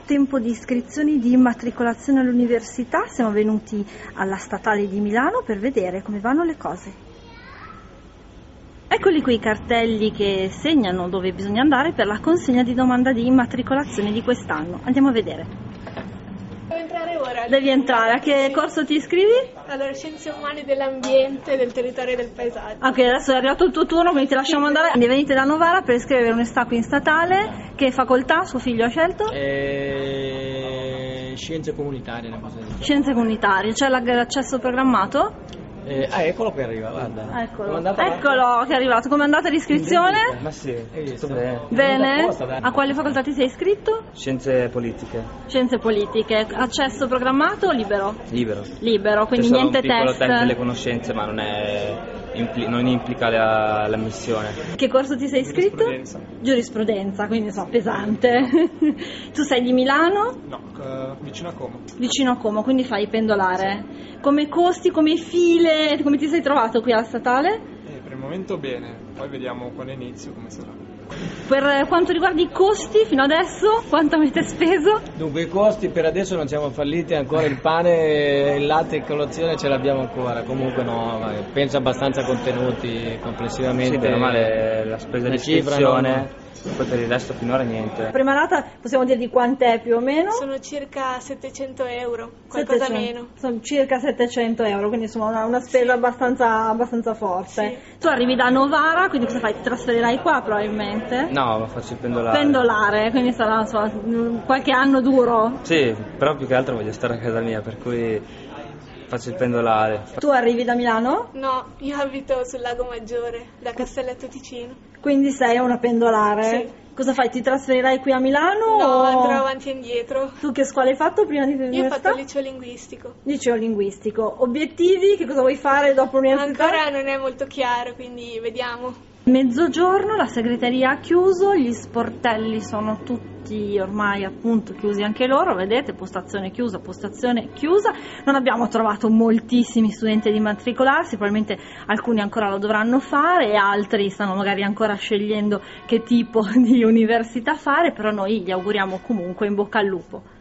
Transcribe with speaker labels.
Speaker 1: tempo di iscrizioni di immatricolazione all'università. Siamo venuti alla Statale di Milano per vedere come vanno le cose. Eccoli qui i cartelli che segnano dove bisogna andare per la consegna di domanda di immatricolazione di quest'anno. Andiamo a vedere.
Speaker 2: Devo entrare ora.
Speaker 1: Devi entrare. A che corso ti iscrivi?
Speaker 2: Allora, Scienze Umane dell'Ambiente, del Territorio e del Paesaggio.
Speaker 1: Ok, adesso è arrivato il tuo turno, quindi ti lasciamo andare. Venite da Novara per iscrivere l'università qui in statale. Che facoltà suo figlio ha scelto?
Speaker 3: Scienze comunitarie, una cosa del genere.
Speaker 1: Scienze comunitarie. C'è l'accesso programmato?
Speaker 3: Eccolo che arriva, guarda.
Speaker 1: Eccolo che è arrivato. Come è andata l'iscrizione?
Speaker 4: Ma sì, tutto bene.
Speaker 1: Bene. A quale facoltà ti sei iscritto?
Speaker 4: Scienze politiche.
Speaker 1: Scienze politiche. Accesso programmato o libero?
Speaker 4: Libero.
Speaker 1: Libero, quindi
Speaker 4: C'è solo
Speaker 1: niente
Speaker 4: un piccolo
Speaker 1: test.
Speaker 4: test delle conoscenze, ma non implica l'ammissione.
Speaker 1: Che corso ti sei iscritto? Giurisprudenza, quindi insomma pesante. Tu sei di Milano?
Speaker 5: No, vicino a Como.
Speaker 1: Vicino a Como, quindi fai pendolare. Come costi, come file, come ti sei trovato qui alla statale?
Speaker 5: Per il momento bene, poi vediamo quando inizio come sarà.
Speaker 1: Per quanto riguarda i costi, fino adesso, quanto avete speso?
Speaker 3: Dunque i costi per adesso non siamo falliti, ancora il pane, il latte e colazione ce l'abbiamo ancora, comunque no, penso abbastanza contenuti complessivamente.
Speaker 4: Sì, bene o male la spesa di iscrizione, poi per il resto finora niente.
Speaker 1: Prima rata possiamo dire di quant'è più o meno?
Speaker 2: Sono circa 700 euro, qualcosa
Speaker 1: 700.
Speaker 2: meno.
Speaker 1: Sono circa 700 euro, quindi insomma una spesa abbastanza forte.
Speaker 2: Sì.
Speaker 1: Tu arrivi da Novara, quindi cosa fai? Ti trasferirai qua probabilmente?
Speaker 4: No, ma faccio il pendolare.
Speaker 1: Pendolare, quindi sarà insomma, qualche anno duro.
Speaker 4: Sì, però più che altro voglio stare a casa mia, per cui faccio il pendolare.
Speaker 1: Tu arrivi da Milano?
Speaker 2: No, io abito sul Lago Maggiore, da Castelletto Ticino.
Speaker 1: Quindi sei una pendolare?
Speaker 2: Sì.
Speaker 1: Cosa fai? Ti trasferirai qui a Milano?
Speaker 2: No,
Speaker 1: o...
Speaker 2: andrò avanti e indietro.
Speaker 1: Tu che scuola hai fatto prima di
Speaker 2: Io ho
Speaker 1: l'università?
Speaker 2: fatto il liceo linguistico.
Speaker 1: Liceo linguistico. Obiettivi? Che cosa vuoi fare dopo l'università?
Speaker 2: Ancora non è molto chiaro, quindi vediamo.
Speaker 1: Mezzogiorno, la segreteria ha chiuso, gli sportelli sono tutti ormai appunto chiusi anche loro, vedete, postazione chiusa. Non abbiamo trovato moltissimi studenti ad immatricolarsi, probabilmente alcuni ancora lo dovranno fare e altri stanno magari ancora scegliendo che tipo di università fare, però noi gli auguriamo comunque in bocca al lupo.